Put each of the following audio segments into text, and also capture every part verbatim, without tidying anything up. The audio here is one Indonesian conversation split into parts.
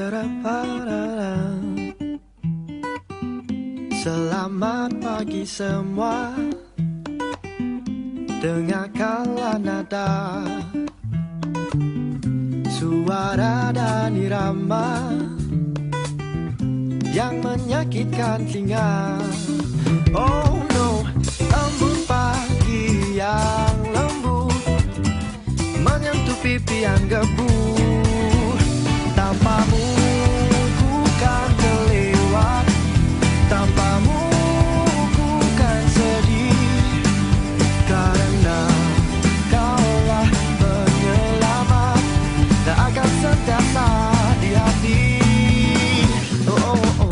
Selamat pagi semua, dengarkanlah nada, suara dan irama yang menyakitkan telinga. Oh no, embun pagi yang lembut menyentuh pipi yang gebu. Tanpamu ku kan terlewat, tanpamu ku kan sedih, karena kaulah penyelamat dan akan sentiasa di hati. Oh oh oh,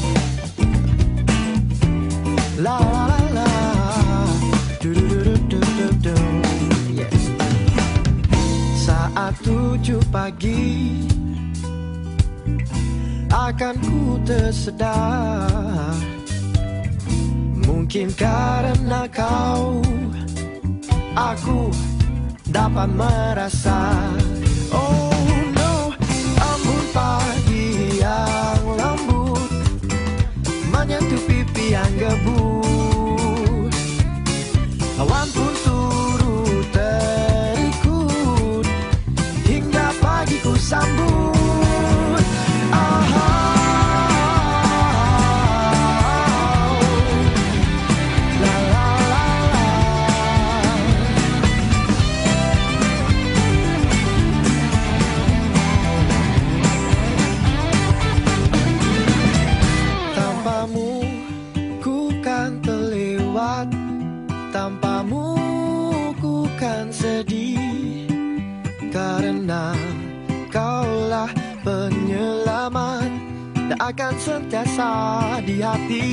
la la la la, du du du du du du, yeah. Saat tujuh pagi akan ku tersedar, mungkin karena kau aku dapat merasa. Oh no, embun pagi yang lembut menyentuh pipi yang gebu. Awan pun turut terikut hingga pagi ku sambut. Tanpamu ku kan sedih, karena kaulah penyelamat dan akan sentiasa di hati.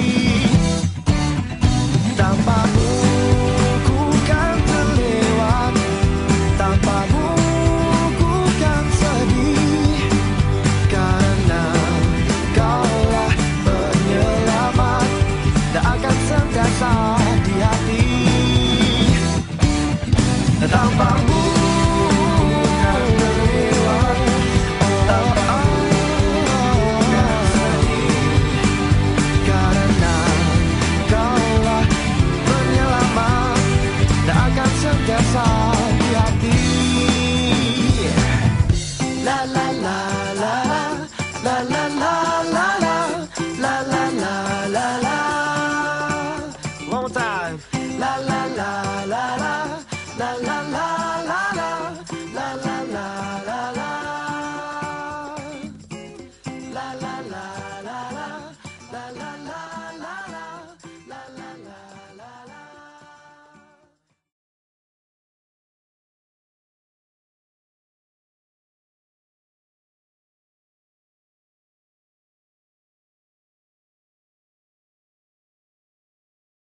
Tanpamu ku kan terlewat, tanpamu ku kan sedih, karena kaulah penyelamat dan akan sentiasa di hati. Tanpamu kan terlewat, tanpamu kan sedih, karena kaulah penyelamat dan akan sentiasa di hati. La la la la la la la la la la la la la la. One more time. La la la la la la la.